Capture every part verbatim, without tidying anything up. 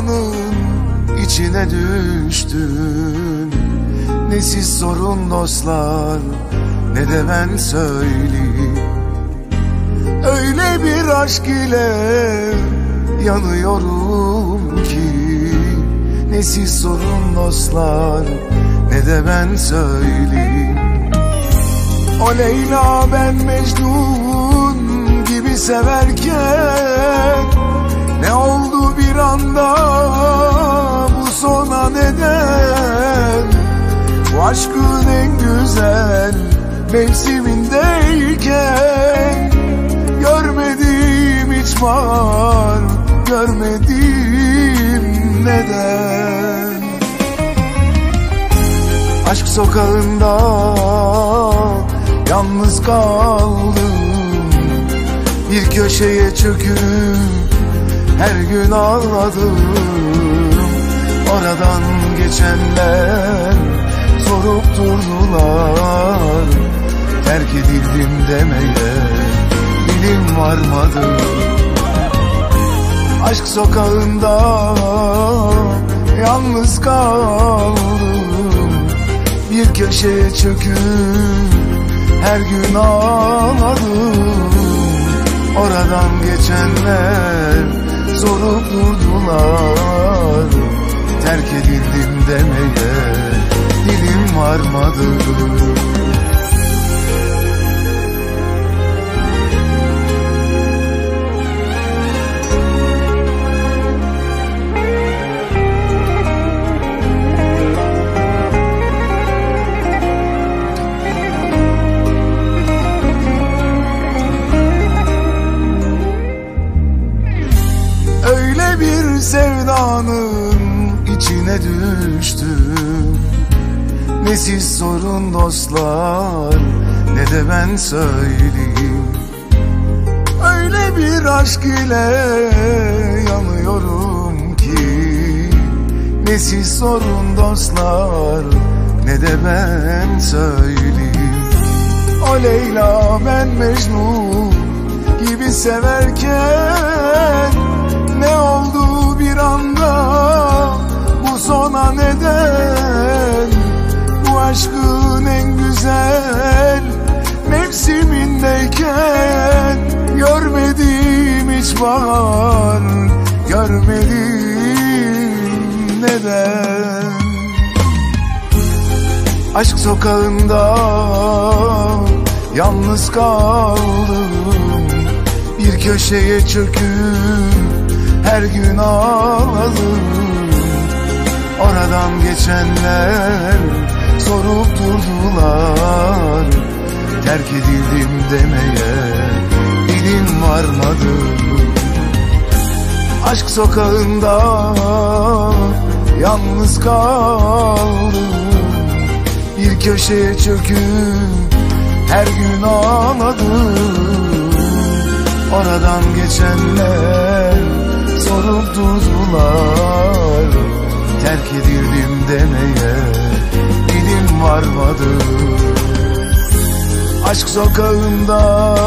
sevdanın içine düştün. Ne siz sorun dostlar, ne de ben söyleyeyim. Öyle bir aşk ile yanıyorum ki, ne siz sorun dostlar, ne de ben söyleyeyim. O Leyla ben Mecnun gibi severken, ne oldu bir anda bu sona neden? Bu aşkın en güzel mevsimindeyken, görmedim hiç var, görmedim neden? Aşk sokağında yalnız kaldım, bir köşeye çöküp her gün ağladım. Oradan geçenler sorup durdular, terk edildim demeye dilim varmadı. Aşk sokağında yalnız kaldım, bir köşeye çöküp her gün ağladım. Oradan geçenler sorup durdular, terk edildim demeye dilim varmadı. Bir sevdanın içine düştüm. Ne siz sorun dostlar, ne de ben söyleyeyim. Öyle bir aşk ile yanıyorum ki, ne siz sorun dostlar, ne de ben söyleyeyim. O Leyla ben Mecnun gibi severken, ne oldu bir anda bu sona neden? Bu aşkın en güzel mevsimindeyken, görmedim hiç bahar, görmedim neden? Aşk sokağında yalnız kaldım, bir köşeye çöküp her gün ağladım. Oradan geçenler sorup durdular, terk edildim demeye dilim varmadı. Aşk sokağında yalnız kaldım, bir köşeye çöküp her gün ağladım. Oradan geçenler sorup durdular, terk edildim demeye dilim varmadı. Aşk sokağında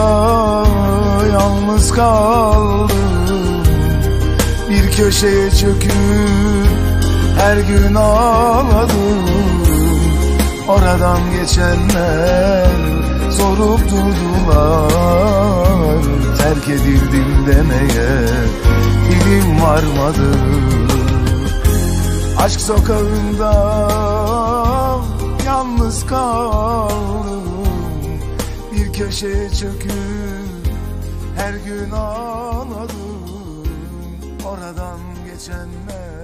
yalnız kaldım, bir köşeye çöküp her gün ağladım. Oradan geçenler sorup durdular, terk edildim demeye dilim varmadı. Aşk sokağında yalnız kaldım, bir köşeye çöküp her gün ağladım. Oradan geçenler